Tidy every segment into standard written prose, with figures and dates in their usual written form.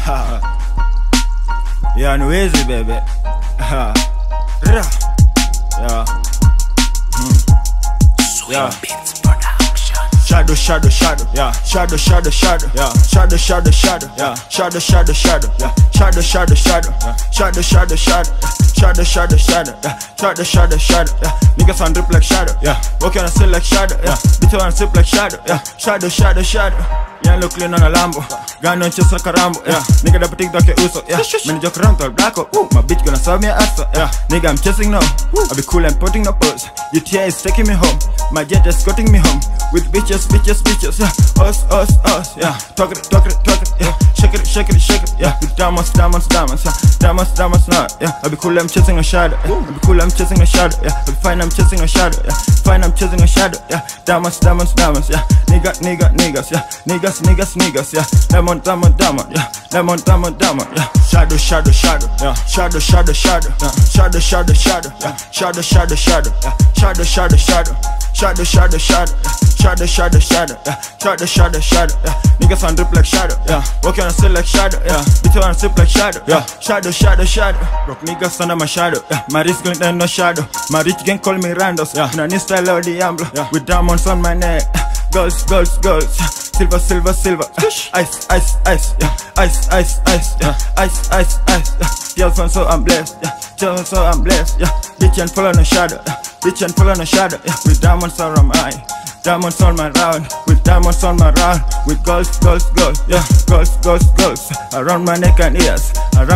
Yeah, and Wizy, baby. Yeah. Yeah. Shadow, shadow, shadow, yeah. Shadow, shadow, shadow, yeah. Shadow, shadow, shadow, yeah. Shadow, shadow, shadow, yeah. Shadow, shadow, shadow, yeah. Shadow, shadow, shadow, shadow, shadow, shadow, yeah. Shadow, shadow, shadow, yeah. Niggas on drip like shadow, yeah. Walking on a still like shadow, yeah. Bitch on a sip like shadow, yeah. Shadow, shadow, shadow. Yeah, look clean on a Lambo. Gun on chest like a Rambo, yeah. Nigga that take doke uso, yeah. Many joke around to a black up, my bitch gonna serve me an ass, yeah. Nigga I'm chasing now, I be cool and putting no pose. UTI is taking me home, my jet escorting me home. With bitches, bitches, bitches, yeah. Us, yeah. Talk it, yeah. Shake it, shake it, shake it, yeah. With diamonds, diamonds, diamonds, yeah. Diamonds, diamonds, not, yeah. I be cool, I'm chasing a shadow, yeah. I be cool, I'm chasing a shadow, yeah. I be fine, I'm chasing a shadow, yeah. Fine, I'm chasing a shadow, yeah. Diamonds, diamonds, diamonds, yeah. Niggas, yeah. Niggas, yeah. Diamond, yeah. Diamond, yeah. Shadow, shadow, shadow, yeah. Shadow, shadow, shadow, yeah. Shadow, shadow, shadow, yeah. Shadow, shadow, shadow, yeah. Shadow, shadow, shadow. Shadow, shadow, shadow, yeah. Shadow, shadow, shadow, yeah. Shadow, shadow, shadow, yeah. Niggas on drip like shadow, yeah. Walking on still like shadow, yeah. Bitch on sip like shadow, yeah. Shadow, shadow, shadow. Broke niggas under my shadow, yeah. My wrist going down no shadow. My rich gang call me Randos, yeah. In a new style of the Ambler, yeah. With diamonds on my neck. Girls, silver, silver, silver, ice, yeah. Ice, yeah. Ice, yeah. Girls, so I'm blessed, yeah. Girls, so I'm blessed, yeah. Bitch and follow no shadow, yeah. Bitch and follow no shadow, yeah. With diamonds on my eye, diamonds on my round, with diamonds on my round, with girls, yeah. Girls, around my neck and ears,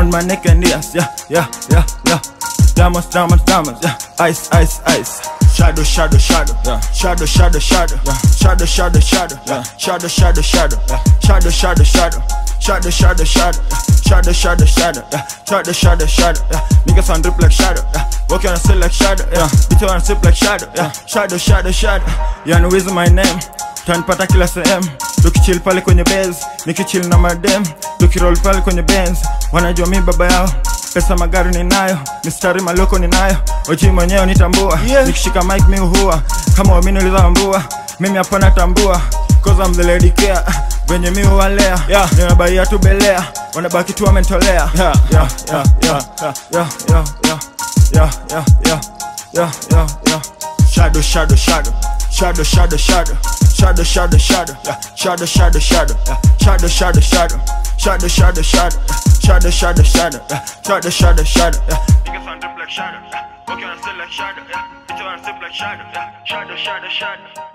yeah. Diamonds, yeah. Ice. Shadow, shadow, yeah. Shadow, shadow, yeah. Shadow, shadow, yeah. Shadow, shadow, yeah. Shadow, shadow, Shadow, shadow, yeah. Shadow, shadow, yeah. Niggas on drip like shadow, yeah. Walking on a still like shadow, yeah. Bitch on a sip like shadow, yeah. Shadow, yeah, and Wizy my name. Tanpata kila sehemu. Tukichill pale kwenye base, nikichill na madem. Tukiroll pale kwenye Benz, wanajua mi baba yao. Pesa magari ninayo, mistari maloko ninayo. Oji mwenyewe nitambua, nikishika mic mi uhua. Kama wamini ulizambua, mimi hapana tambua. Cause I'm the lady care, venye mi uwalea, yeah. Ninabaia tu belea, wanabaki tu wamentolea, yeah. Shadow, shadow, yeah. Shadow, shadow, yeah. Shadow, shadow, yeah. Shadow, shadow, yeah. Shadow, shadow, yeah. Niggas on drip like shadow, yeah. Walking on still like shadow, yeah. Bitch on sip like shadow, yeah. Shadow, shadow.